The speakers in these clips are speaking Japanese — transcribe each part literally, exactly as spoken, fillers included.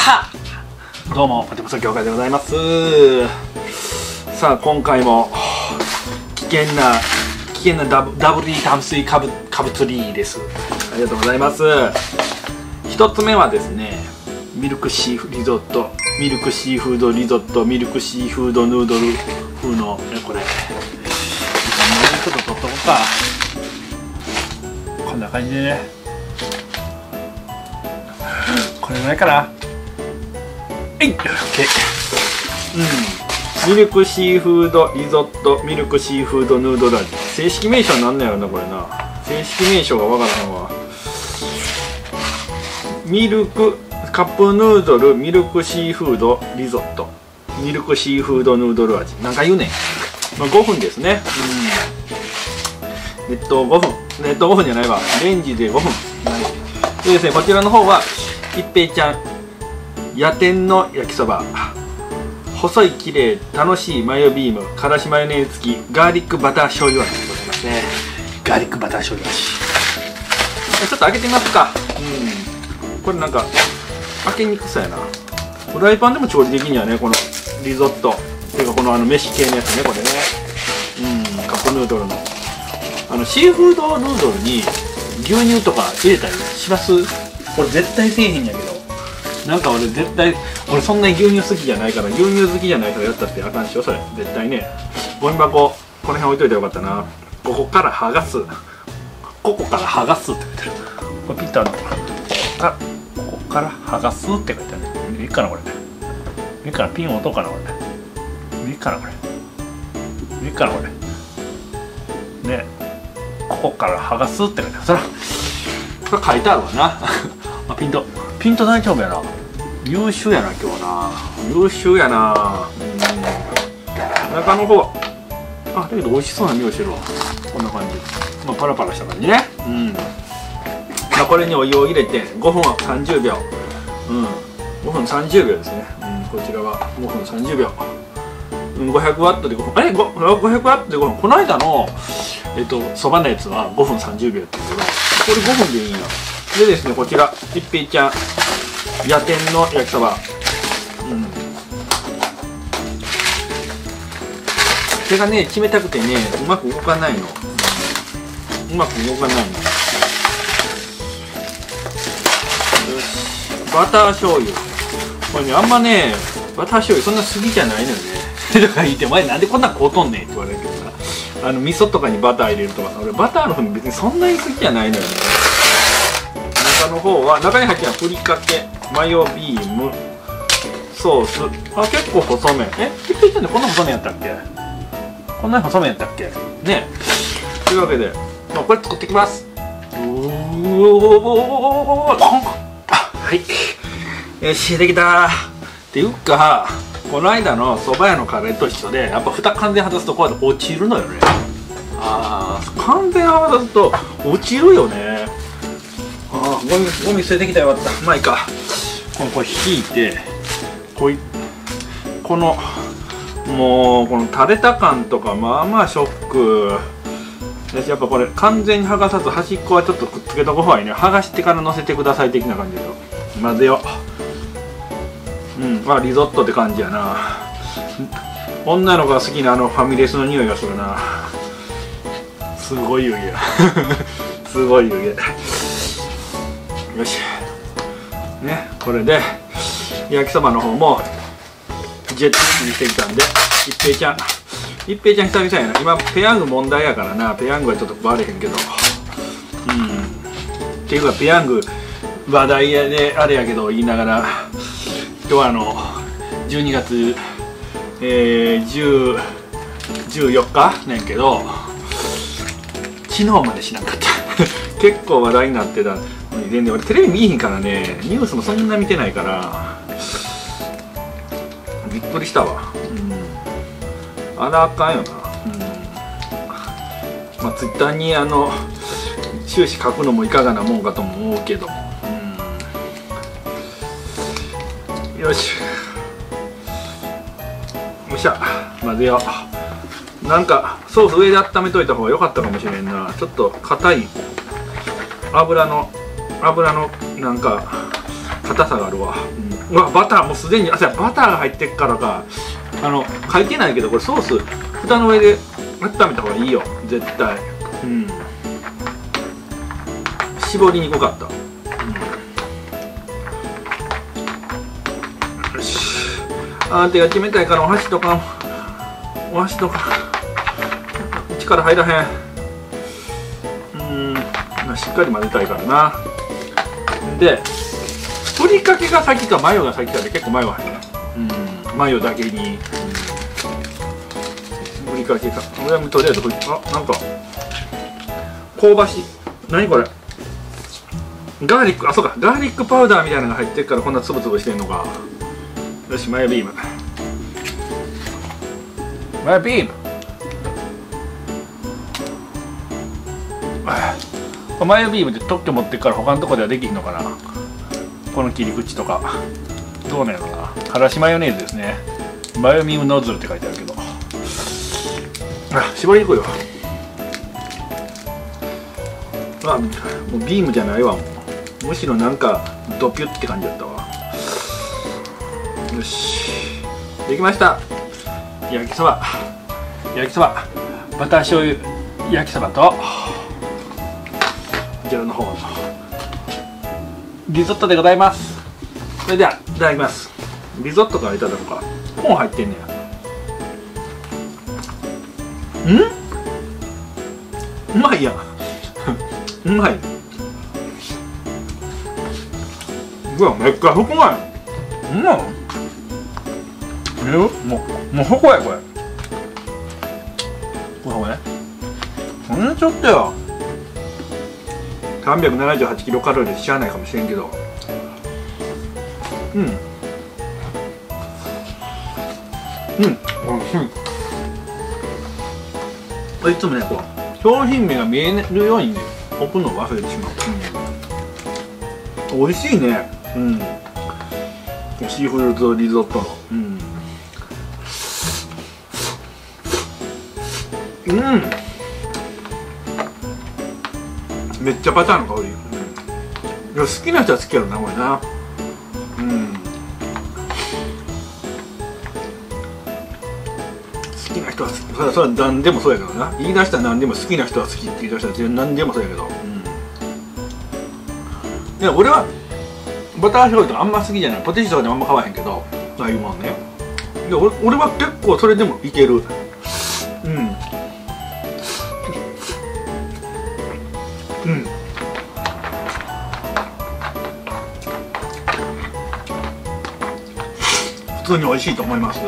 どうもポテポテ協会でございます。さあ今回も危険な危険なダブダブリ炭水化物化物リーです。ありがとうございます。一つ目はですね、ミルクシーフリゾット、ミルクシーフードリゾット、ミルクシーフードヌードル風のこれちょっと取っとこうか。こんな感じでね、これぐらいかな。はい、オッケー。うん、ミルクシーフードリゾット、ミルクシーフードヌードル味。正式名称なんなんやろなこれな。正式名称がわからへんわ。ミルクカップヌードル、ミルクシーフードリゾット、ミルクシーフードヌードル味。なんか言うねん。まあ、ごふんですね。うん、熱湯ごふん、熱湯ごふんじゃないわ、レンジでごふん。でですね、こちらの方は一平ちゃん野天の焼きそば、細いきれい楽しいマヨビームからしマヨネーズ付きガーリックバター醤油味でございますね。ガーリックバター醤油味、ちょっと開けてみますか。うん、これなんか開けにくそうやな。フライパンでも調理的にはね、このリゾットっていうかこのあの飯系のやつね、これね。うん、カップヌードルのあのシーフードヌードルに牛乳とか入れたりします？これ絶対せえへんやけど、なんか俺絶対俺そんなに牛乳好きじゃないから、牛乳好きじゃない人がやったってあかんしよそれ絶対ね。ゴミ箱この辺置いといてよかったな。ここから剥がす、ここから剥がすって書いてある。これピッとあるのかな。あ、ここから剥がすって書いてあるね。いいかなこれね。いいかな、ピンを落とうかなこれ。いいかなこれ。いいかなこれ。ね、ここから剥がすって書いてある。そらこれ書いてあるわな。あ、ピントピント大丈夫やな。優秀やな今日な。優秀やな。うん、中の方あ、だけど美味しそうな匂いしてるわ。こんな感じ、まあ、パラパラした感じね。うん、まあ、これにお湯を入れてごふんはさんじゅうびょう、うん、ごふんさんじゅうびょうですね。うん、こちらはごふんさんじゅうびょう、うん、ごひゃくワットでごふん、あれ ごひゃく ワットでごふん。この間のえっとそばのやつはごふんさんじゅうびょうっていうけど、これごふんでいいんや。でですね、こちら一平ちゃん野天の焼きそば、うん、手がね冷たくてねうまく動かないの、うまく動かないの。よし、バター醤油、これねあんまねバター醤油そんな好きじゃないのよね。とか言って、前なんでこんなんこうとんねんって言われるけどさ、あの味噌とかにバター入れるとかさ、俺バターの方に別にそんなに好きじゃないのよね。中の方は中に入ってるのはふりかけ、マヨビーム、ソース。あ、結構細麺。え、一平ちゃんでこんな細麺やったっけ？こんなに細麺やったっけね。というわけで、まあ、これ作ってきます。うおー、はい、よしできた。っていうかこの間のそば屋のカレーと一緒で、やっぱ蓋完全外すとこうやって落ちるのよね。あー、完全外すと落ちるよね。あー、ゴミゴミ捨ててきたらよかった。まあいいか。このこれ引いて、こいこのもうこの垂れた感とかまあまあショックだし、やっぱこれ完全に剥がさず端っこはちょっとくっつけたごはいね、剥がしてからのせてください的な感じで混ぜよう。うん、まあリゾットって感じやな。女の子が好きなあのファミレスの匂いがするな。すごい湯気や。すごい湯気。よしね、これで焼きそばの方もジェットにしてきたんで、一平ちゃん一平ちゃん久々やな。今ペヤング問題やからな。ペヤングはちょっとバレへんけど、うん、っていうかペヤング話題やであれやけど言いながら、今日はあのじゅうにがつ、えー、じゅう、じゅうよっかねんけど、昨日までしなかった。結構話題になってた。全然俺テレビ見えへんからね、ニュースもそんな見てないからびっくりしたわ。うん、あらあかんよな。うん、まあツイッターにあの終始書くのもいかがなもんかとも思うけども、うん、よしよっしゃ混ぜよう。なんかソース上で温めといた方が良かったかもしれんな。ちょっと硬い油の油のなんか硬さがあるわ。うん、 うわバターもうすでにあバターが入ってっからかあの書いてないけどこれソース蓋の上で温めた方がいいよ絶対。うん絞りにくかった。うん、よしあー手が冷たいからお箸とかお箸とか力入らへん。うんしっかり混ぜたいからな。でふりかけが先かマヨが先かで結構マヨが入るね。うんマヨだけに、うん、ふりかけか俺はとりあえずふりあなんか香ばしい何これガーリックあそうかガーリックパウダーみたいなのが入ってるからこんなつぶつぶしてんのか。よしマヨビームマヨビームマヨビームで特許持ってっから他のとこではできんのかなこの切り口とかどうなんやろな。からしマヨネーズですね。マヨビームノズルって書いてあるけどあ絞りにくいわ。あもうビームじゃないわもうむしろなんかドピュって感じだったわ。よしできました。焼きそば焼きそばバター醤油焼きそばとこちらの方のリゾットでございます。それではいただきます。リゾットからいただくか。コーン入ってんねや。んうまいやんうまい。うわめっちゃふくまい。うんえもうもうほこやこれこれこれほんのちょっとよ。さんびゃくななじゅうはちキロカロリーでしゃあないかもしれんけどうんうんうんいつもねこう商品名が見えるようにね置くのを忘れてしまう、うん、美味しいね。うんシーフードリゾットのうんうんめっちゃバターの香り、うん、いや好きな人は好きやろなこれな。うん好きな人はそれはそれは何でもそうやけどな。言い出したら何でも好きな人は好きって言い出したら何でもそうやけど、うん、いや俺はバター醤油とかあんま好きじゃない。ポテチとかでもあんま買わへんけどああいうもんね。で 俺, 俺は結構それでもいける。うんうん普通に美味しいと思います。うん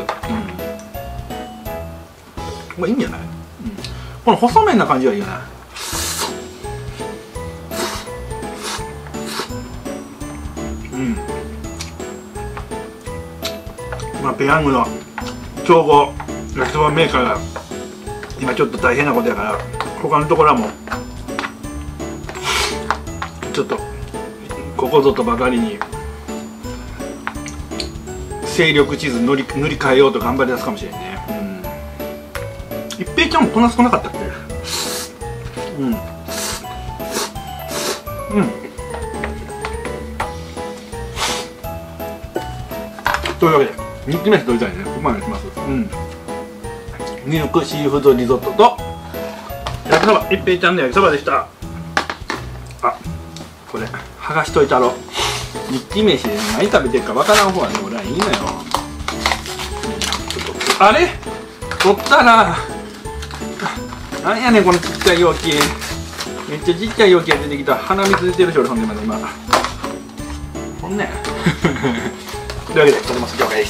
まあいいんじゃない、うん、この細麺な感じはいいよね。うんまあペヤングの競合焼きそばメーカーが今ちょっと大変なことやから他のところはもうちょっとここぞとばかりに勢力地図塗り塗り替えようと頑張り出すかもしれんね。うん、一平ちゃんもこんな少なかったっけ。うんうんというわけでにきめ取りたいね。ここまでします。うんミルクシーフードリゾットと焼きそば一平ちゃんの焼きそばでした。あこれ剥がしといたろ。日記飯で何食べてるかわからん方はね俺はいいのよ。あれ取ったな。なんやねんこのちっちゃい容器。めっちゃちっちゃい容器が出てきた。鼻水出てるし俺ほんでまだ今ほんねというわけでこれも紹介でした。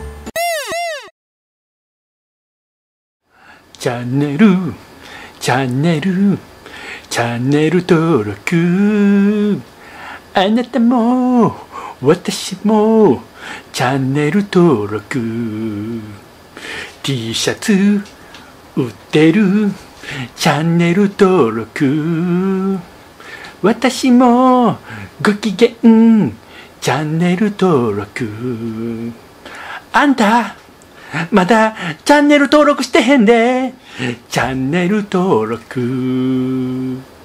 チャンネルチャンネルチャンネル登録あなたも私もチャンネル登録 T シャツ売ってるチャンネル登録私もご機嫌チャンネル登録あんたまだチャンネル登録してへんでチャンネル登録